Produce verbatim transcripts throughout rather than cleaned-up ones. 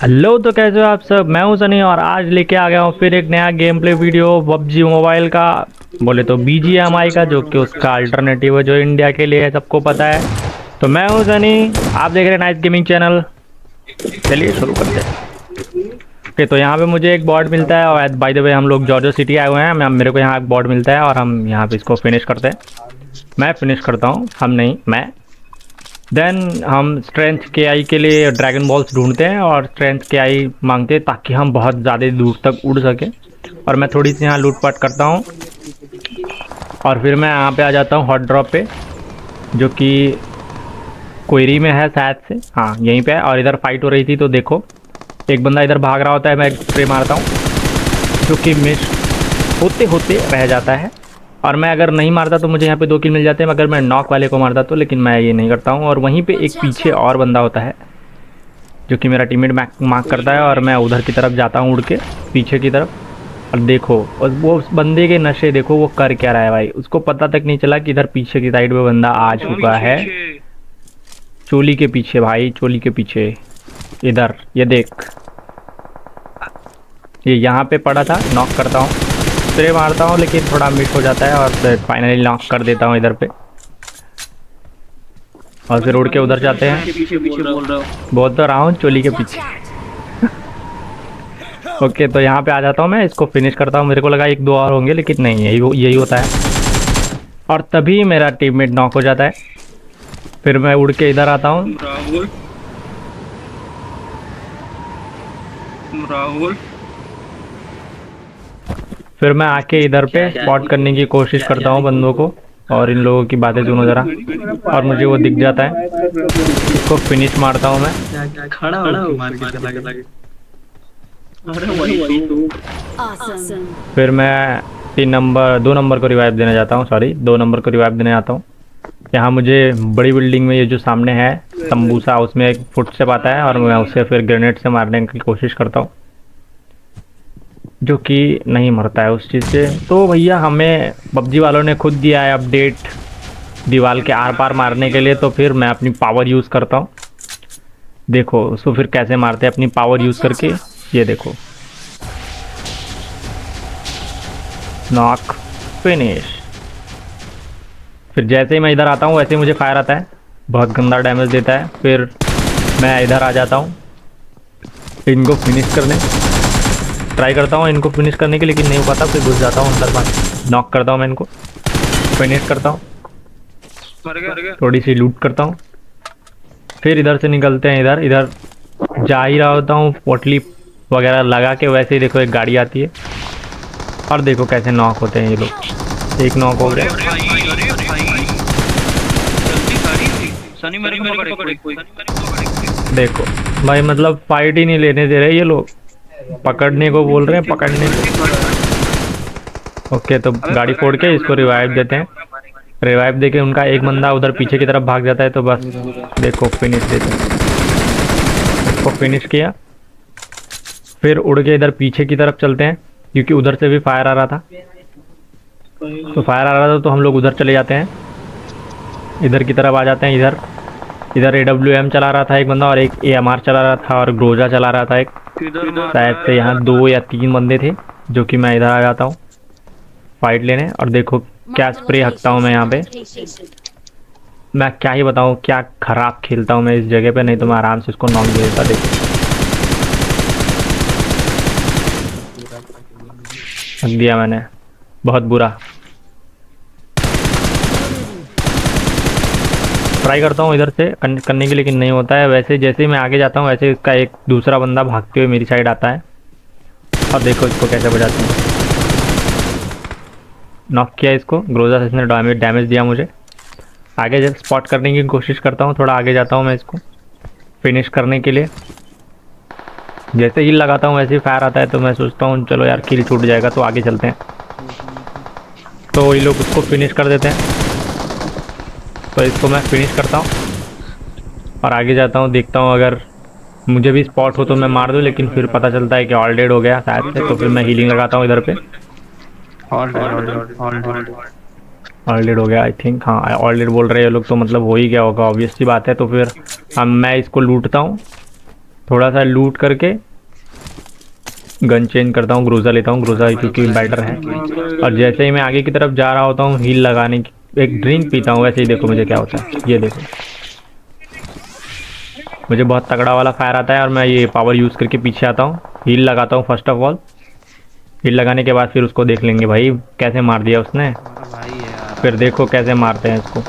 Hello, तो कैसे हो आप सब। मैं हूं सनी और आज लेके आ गया हूं फिर एक नया game play video PUBG mobile का। बोले तो बीजीएमआई का, जो कि उसका अल्टरनेटिव है जो इंडिया के लिए है, सबको पता है। तो मैं हूं सनी, आप देख रहे हैं नाइस गेमिंग चैनल। चलिए शुरू करते हैं। ओके, तो यहाँ पे मुझे एक बॉर्ड मिलता है और बाय द वे हम लोग जॉर्जो सिटी आए हुए हैं। मैं मेरे को यहाँ एक बॉर्ड मिलता है और हम यहाँ पे इसको फिनिश करते हैं। मैं फिनिश करता हूँ, हम नहीं मैं। देन हम स्ट्रेंथ के आई के लिए ड्रैगन बॉल्स ढूंढते हैं और स्ट्रेंथ के आई मांगते हैं ताकि हम बहुत ज़्यादा दूर तक उड़ सकें। और मैं थोड़ी सी यहाँ लूटपाट करता हूँ और फिर मैं यहाँ पे आ जाता हूँ हॉट ड्रॉप पे, जो कि कोयरी में है शायद से। हाँ, यहीं पे है। और इधर फाइट हो रही थी तो देखो, एक बंदा इधर भाग रहा होता है, मैं स्प्रे मारता हूँ जो कि मिस होते होते रह जाता है। और मैं अगर नहीं मारता तो मुझे यहाँ पे दो किल मिल जाते हैं, अगर मैं नॉक वाले को मारता तो, लेकिन मैं ये नहीं करता हूँ। और वहीं पे एक पीछे और बंदा होता है जो कि मेरा टीममेट मार्क करता है और मैं उधर की तरफ जाता हूँ उड़ के पीछे की तरफ। और देखो, और वो उस बंदे के नशे देखो, वो कर क्या रहा है भाई। उसको पता तक नहीं चला कि इधर पीछे की साइड में बंदा आ चुका है। चोली के पीछे भाई, चोली के पीछे इधर, ये देख, ये यहाँ पे पड़ा था। नॉक करता हूँ, स्प्रे मारता हूँ लेकिन थोड़ा मिस हो जाता है और फाइनली नॉक कर देता हूँ इधर पे। और फिर उड़ के उधर जाते हैं। बोल तो रहा हूँ चोली के पीछे। ओके, तो यहाँ पे आ जाता हूँ, मैं इसको फिनिश करता हूँ। मेरे को लगा एक दो और होंगे लेकिन नहीं, यही यही होता है। और तभी मेरा टीममेट नॉक हो जाता है। फिर मैं उड़ के इधर आता हूँ। राहुल राहुल फिर मैं आके इधर पे स्पॉट करने की कोशिश करता हूँ बंदों को और इन लोगों की बातें सुनो जरा। और मुझे वो दिख जाता है, इसको फिनिश मारता हूँ मैं। खड़ा हो मार के चला गया। अरे वही तो Awesome. फिर मैं तीन नंबर दो नंबर को रिवाइव देने जाता हूँ, सॉरी दो नंबर को रिवाइव देने आता हूँ। यहाँ मुझे बड़ी बिल्डिंग में, ये जो सामने है तंबूसा, उसमें एक फुट से पाता है और मैं उसे फिर ग्रेनेड से मारने की कोशिश करता हूँ, जो कि नहीं मरता है उस चीज़ से। तो भैया, हमें पबजी वालों ने खुद दिया है अपडेट दीवार के आर पार मारने के लिए, तो फिर मैं अपनी पावर यूज़ करता हूँ। देखो उसको फिर कैसे मारते हैं अपनी पावर यूज़ करके, ये देखो, नॉक, फिनिश। फिर जैसे ही मैं इधर आता हूँ वैसे ही मुझे फायर आता है, बहुत गंदा डैमेज देता है। फिर मैं इधर आ जाता हूँ इनको फिनिश करने ट्राई करता हूँ, इनको फिनिश करने के, लेकिन नहीं हो पाता। फिर घुस जाता हूँ अंदर, बात नॉक करता हूँ मैं इनको, फिनिश करता हूँ, थोड़ी सी लूट करता हूँ। फिर इधर से निकलते हैं। इधर इधर जा ही रहा होता हूँ पोटली वगैरह लगा के, वैसे ही देखो एक गाड़ी आती है और देखो कैसे नॉक होते हैं ये लोग। एक नॉक हो गया। देखो भाई, मतलब फाइट ही नहीं लेने दे रहे ये लोग, पकड़ने को बोल रहे हैं, पकड़ने को। ओके, तो गाड़ी फोड़ के इसको रिवाइव देते हैं। रिवाइव देके उनका एक बंदा उधर पीछे की तरफ भाग जाता है, तो बस देखो फिनिश देते हैं। इसको फिनिश किया। फिर उड़ के इधर पीछे की तरफ चलते हैं, क्योंकि उधर से भी फायर आ रहा था। तो फायर आ रहा था तो हम लोग उधर चले जाते हैं, इधर की तरफ आ जाते हैं। इधर इधर ए डब्ल्यू एम चला रहा था एक बंदा और एक ए एम आर चला रहा था और ग्रोजा चला रहा था एक, शायद से यहाँ दो या तीन बंदे थे। जो कि मैं इधर आ जाता हूँ फाइट लेने, और देखो क्या स्प्रे हकता हूँ मैं यहाँ पे। मैं क्या ही बताऊँ, क्या खराब खेलता हूँ मैं इस जगह पे, नहीं तो मैं आराम से इसको नॉक दे देता। देखो हक दिया मैंने, बहुत बुरा। ट्राई करता हूँ इधर से करने के, लेकिन नहीं होता है। वैसे जैसे ही मैं आगे जाता हूँ वैसे इसका एक दूसरा बंदा भागते हुए मेरी साइड आता है और देखो इसको कैसे बजाते हैं। नॉक किया इसको, ग्रोजा से इसने डैमेज डैमेज दिया मुझे। आगे जब स्पॉट करने की कोशिश करता हूँ, थोड़ा आगे जाता हूँ मैं इसको फिनिश करने के लिए। जैसे ही लगाता हूँ वैसे ही फायर आता है, तो मैं सोचता हूँ चलो यार किल छूट जाएगा, तो आगे चलते हैं। तो ये लोग उसको फिनिश कर देते हैं, तो इसको मैं फिनिश करता हूँ और आगे जाता हूँ। देखता हूँ अगर मुझे भी स्पॉट हो तो मैं मार दूँ, लेकिन फिर पता चलता है कि ऑल डेड हो गया शायद से। तो फिर मैं हीलिंग लगाता हूँ इधर पे। ऑल डेड हो गया आई थिंक, हाँ ऑल डेड बोल रहे हैं लोग, तो मतलब हो ही गया होगा, ऑब्वियस सी बात है। तो फिर अब मैं इसको लूटता हूँ थोड़ा सा लूट करके गन चेंज करता हूँ, ग्रोजा लेता हूँ, ग्रोजा क्योंकि बेटर है। और जैसे ही मैं आगे की तरफ जा रहा होता हूँ हील लगाने की, एक ड्रिंक पीता हूँ, वैसे ही देखो मुझे क्या होता है, ये देखो मुझे बहुत तगड़ा वाला फायर आता है और मैं ये पावर यूज़ करके पीछे आता हूँ, हील लगाता हूँ फर्स्ट ऑफ ऑल। हील लगाने के बाद फिर उसको देख लेंगे भाई कैसे मार दिया उसने, फिर देखो कैसे मारते हैं इसको।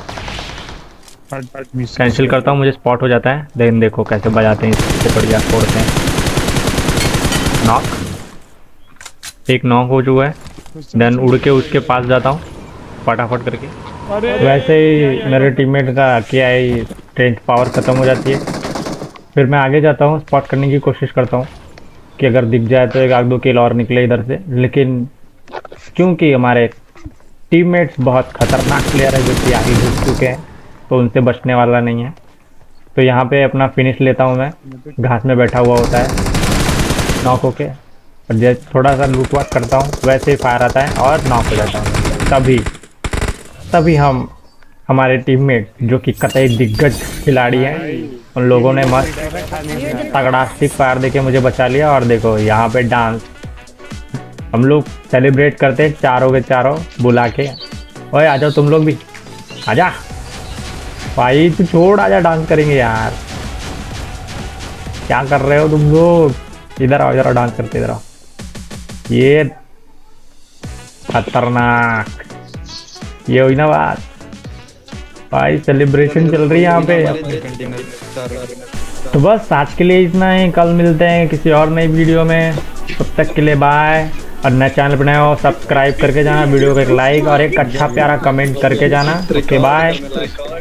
कैंसिल करता हूँ, मुझे स्पॉट हो जाता है, देन देखो कैसे बजाते हैं इससे, बढ़िया फोड़ते हैं। नॉक, एक नॉक हो चुका है। देन उड़ के उसके पास जाता हूँ फटाफट करके। वैसे ही मेरे टीममेट का क्या है स्ट्रेंथ पावर ख़त्म हो जाती है। फिर मैं आगे जाता हूँ, स्पॉट करने की कोशिश करता हूँ कि अगर दिख जाए तो एक आध दो किल और निकले इधर से। लेकिन क्योंकि हमारे टीममेट्स बहुत खतरनाक प्लेयर है जो कि आगे घुस चुके हैं, तो उनसे बचने वाला नहीं है। तो यहाँ पे अपना फिनिश लेता हूँ मैं, घास में बैठा हुआ होता है नॉक होके, और जैसे थोड़ा सा लूटवाट करता हूँ वैसे ही फायर आता है और नॉक हो जाता हूँ। तभी तभी हम हमारे टीममेट जो कि कतई दिग्गज खिलाड़ी हैं, उन लोगों ने मस्त तगड़ा स्टिक फायर देके मुझे बचा लिया। और देखो यहाँ पे डांस हम लोग सेलिब्रेट करते हैं चारों के चारों बुला के। ओए आ जाओ तुम लोग भी, आजा भाई, तू छोड़, आजा डांस करेंगे यार। क्या कर रहे हो तुम लोग, इधर आओ जरा डांस करते, इधर आओ। ये खतरनाक, ये हुई ना बात भाई, सेलिब्रेशन चल रही है यहाँ पे। तो बस आज के लिए इतना ही, कल मिलते हैं किसी और नई वीडियो में, तब तक के लिए बाय। और नए चैनल पर नए हो सब्सक्राइब करके जाना, वीडियो को एक लाइक और एक अच्छा प्यारा कमेंट करके जाना। Okay bye.